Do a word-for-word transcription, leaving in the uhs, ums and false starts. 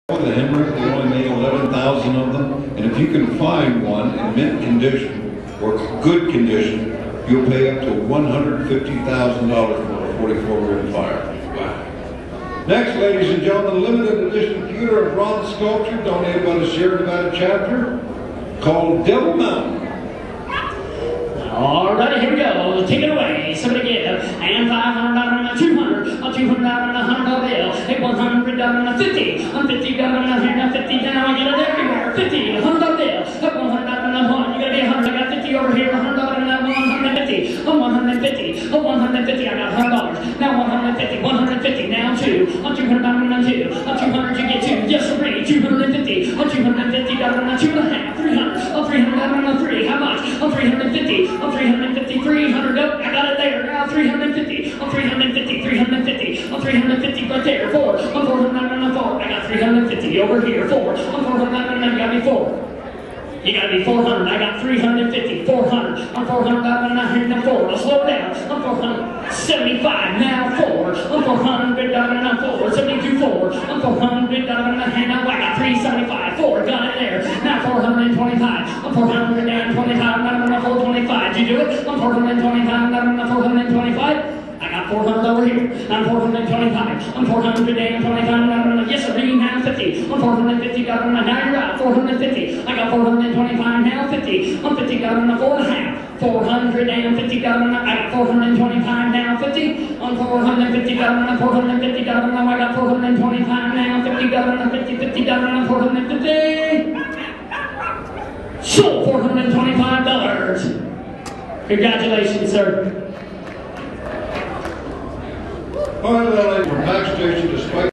The Hemrick, they only made eleven thousand of them, and if you can find one in mint condition or good condition, you'll pay up to one hundred fifty thousand dollars for a forty-four rim fire. Wow. Next, ladies and gentlemen, limited edition pewter and bronze sculpture donated by the Sierra Nevada chapter called Devil Mountain. All right, here we go. Take it away. Somebody give. And five hundred dollars and two hundred. A two hundred dollars and a hundred dollar bill. A one hundred dollars and a fifty. A fifty dollars and a fifty. Now I get it everywhere. Fifty. A hundred dollar bill. A one hundred dollars and a one. You gotta be a hundred. I got fifty over here. A hundred dollars and a one hundred fifty. A one hundred fifty. A one hundred fifty. I got a hundred dollars. Now one hundred fifty. One hundred fifty. Now two. A two hundred dollars and a two. A two hundred. You get two. Yes, three. Two hundred fifty. A two hundred fifty dollars and a two and a half. Three hundred. A three hundred dollars and a three. How much? A three hundred fifty. A three hundred fifty. three hundred, oh, I got it there, now three hundred fifty, oh, three hundred fifty, three hundred fifty, oh, three hundred fifty right there, four, oh, four hundred four, I got three hundred fifty over here, four, oh, four hundred, you gotta be four. You gotta be four hundred, I got three hundred fifty, four hundred, I'm four hundred, I'm four, I'll slow down, I'm four hundred seventy-five, now four, I'm four hundred, I'm four, seventy-two, four, I'm four hundred, now I got three seventy-five, four, got it there, now four hundred twenty-five, I'm four hundred twenty-five, I'm four twenty-five, did you do it? I'm four hundred twenty-five, I'm four hundred twenty-five. I got four hundred over here. I'm four hundred twenty-five. I'm four hundred twenty-five. Yes, sir. Now fifty. I'm four hundred fifty. Now you're right. four hundred fifty. I got four hundred twenty-five. Now fifty. I'm fifty. Got on the four and a half. four hundred fifty. Got on the. I got four hundred twenty-five. Now fifty. I'm four hundred fifty. Got on the four hundred fifty. Got on the. I got four hundred twenty-five. Now fifty. Got on the fifty. fifty. Got on the four hundred fifty. So four hundred twenty-five dollars. Congratulations, sir. All right, well, we're back